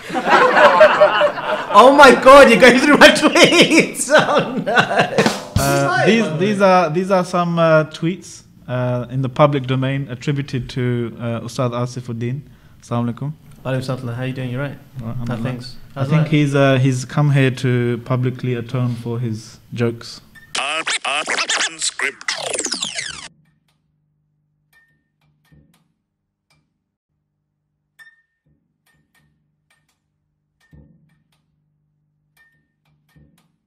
Oh my God, you're going through my tweets. Oh no. These are some tweets in the public domain attributed to Ustadh Asif Uddin. Assalamu alaikum. Alaikum. How you doing? You right? How things? I think he's come here to publicly atone for his jokes. Unscripted.